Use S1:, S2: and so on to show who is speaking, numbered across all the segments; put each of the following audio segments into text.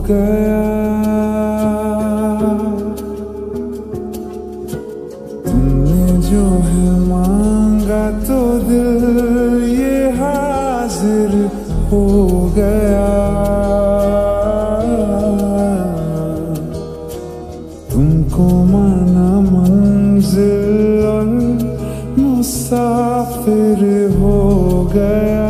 S1: गया। तुमने जो है मांगा तो दिल ये हाजिर हो गया। तुमको माना मंजिल और मुसाफिर हो गया।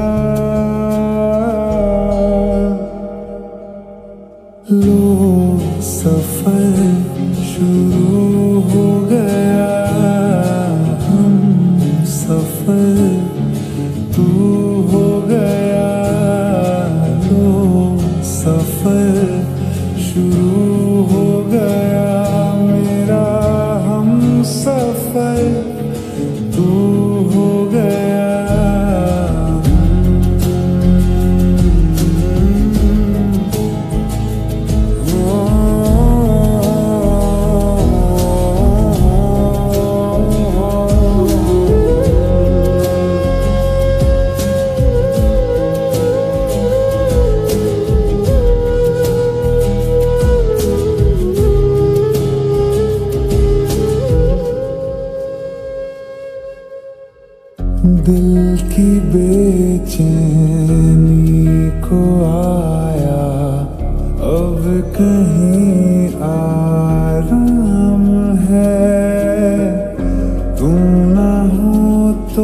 S1: लो सफर शुरू हो गया। हम सफर तू हो गया। लो सफर शुरू हो गया। मेरा हम सफर तू हो गया। दिल की बेचैनी को आया अब कहीं आराम है। तू ना हो तो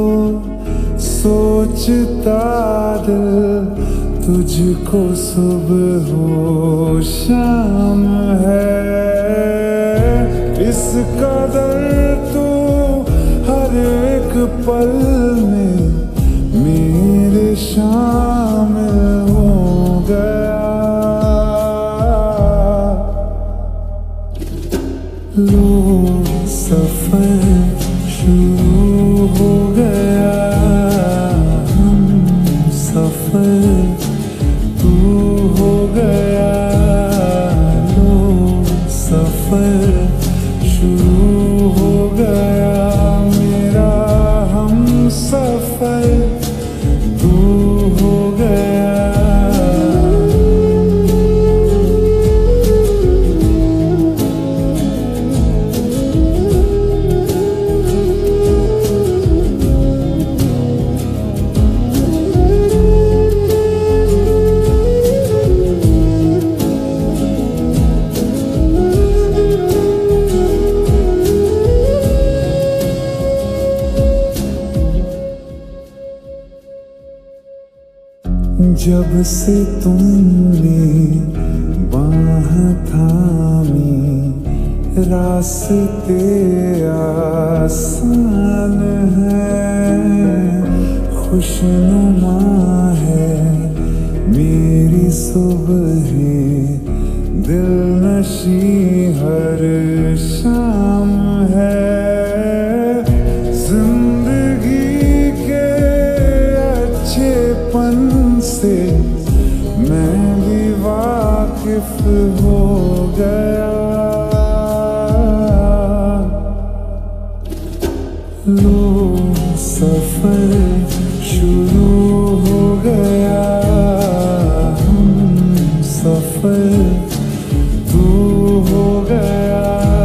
S1: सोचता दिल तुझको सुबह हो शाम है। इस कदर तू हर एक पल में मेरे शामिल हो गया। लो सफर शुरू हो गया। हम सफर तू हो गया। लो सफर शुरू हो गया। मेरा हम सफर तू हो गया। जब से तुमने बाह थामी रास्ते आसान हैं। खुशनुमा है मेरी सुबहें, दिल नशी हर शाम है। जिंदगी के अच्छेपन से मैं भी वाकिफ हो गया। लो सफर शुरू हो गया। हम सफर तू हो गया।